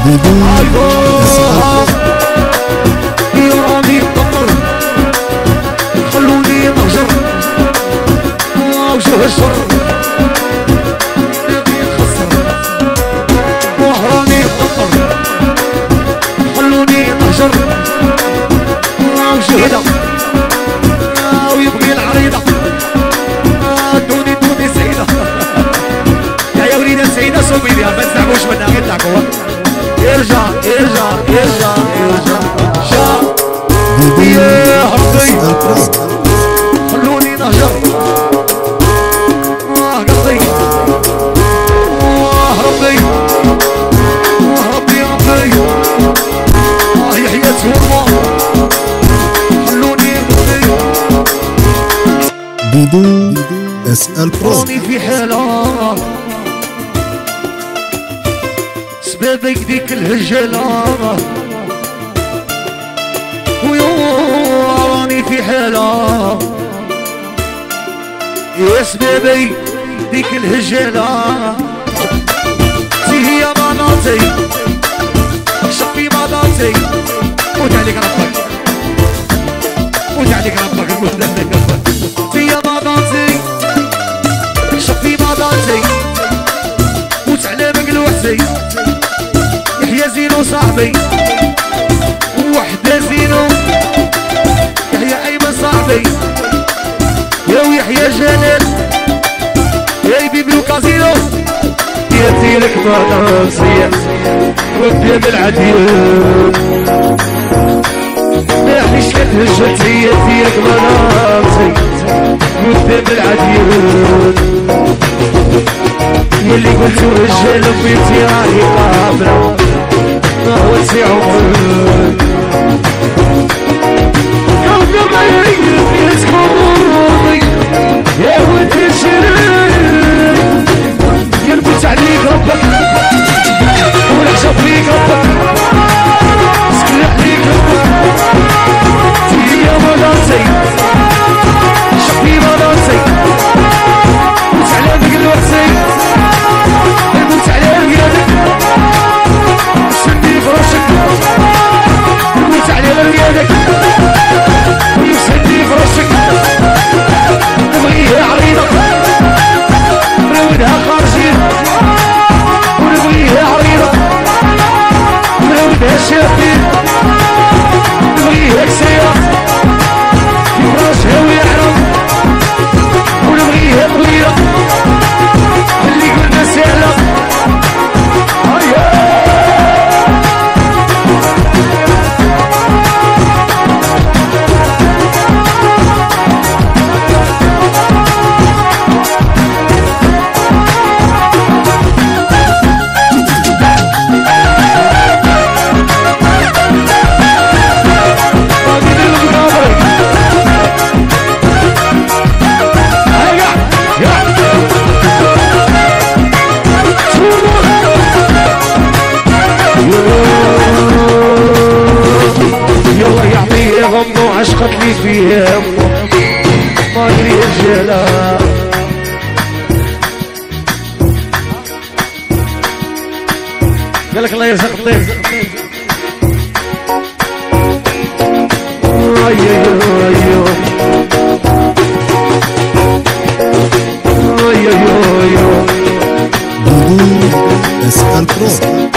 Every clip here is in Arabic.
ايوه يا رامي الطمر خلوني نهجر وشو هالشر وهراني الطمر خلوني نهجر وشو هدا ويبغي العريضة دوني سعيدة يا وليدة سعيدة صوبي ليها ما تزعموش منها غير تاكوا ارجع ارجع ارجع ارجع شا يا حبي خلوني نهجر قلبي ربي ربي ربي يحيى سورما خلوني قلبي دودو اس ال برو راني في حالة سبابك ديك الهجلة راني في حالة يا سبابي ديك الهجلة تي هي مناطي شقي مناطي موت عليك ربك موت عليك ربك موت عليك ربك تي هي مناطي شقي مناطي موت على مقلوحتي يحيى زينو صاحبي وحدة زينو يحيى أيمن صاحبي يا ويحيى جلال يا بيبي وكازينو يا تيرك مناصية قدام العديان ما حيش لتهجت هي تيرك مناصي قدام العديان يلي قلتو رجال بيتي راهي قابلة ما هو سي عمرك قبل ما يريد يسكن يا ود الشريك يلبس عليك ربك والعشب فيك ربك سكن عليك ربك يا مناصي شقي مناصي موت على مقلوحتي موت على ريادك سندي فراشك موت على ريادك سندي فراشك نبغيها عريضة نراودها خارجين ونبغيها عريضة نراودها شافين نبغيها كسيرة فراشها ويعرف ونبغيها طويلة اللي قلنا سهلة عشقت لي فيها ما ادري الجلا قالك الله يرزق الطير اسأل برو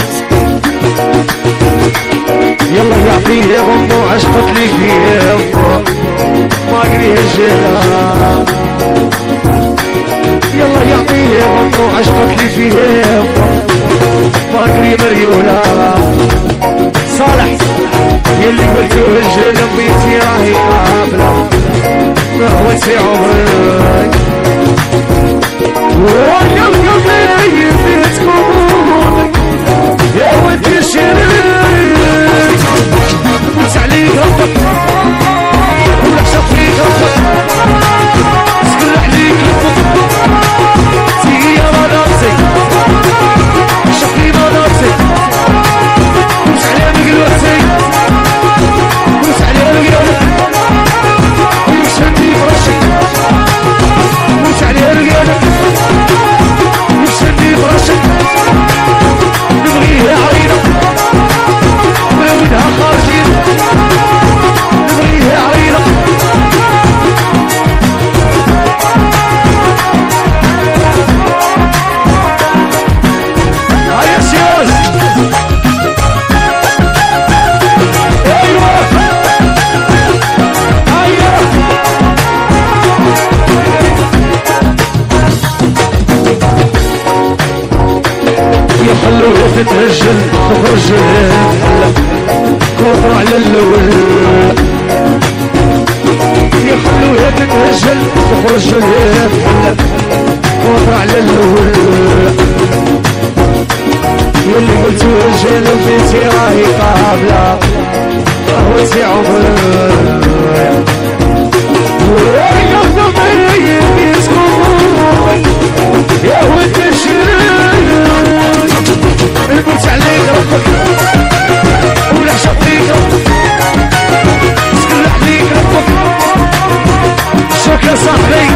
يلا يعطيه غمو عشقت لي فيه ما ادري الجلا يلا يعطيه غمو عشقت لي فيه ما ادري مريولا صالح يلي قلتو الجلا بيتي راهي قابلة ما هو سي عمرك ويا قلبي فيتكم يا ودي الشريك موت عليك ربك والعشق فيك ربك سكن عليك ربك تيجي مناصي شقي مناصي موت على مقلوحتي موت على رقادك ويشهدني فرشك موت على رقادك تخرج الحلة كفر على الاول يخلوها تتهجل تخرج الحلة كفر على الاول يلي قلتو رجال وبنتي راهي قابلة قهوتي عمر يا ضميري يسكن يا ولد الشرير الموت عليك ربك ولا شطيك سكن عليك ربك شكرا صاحبي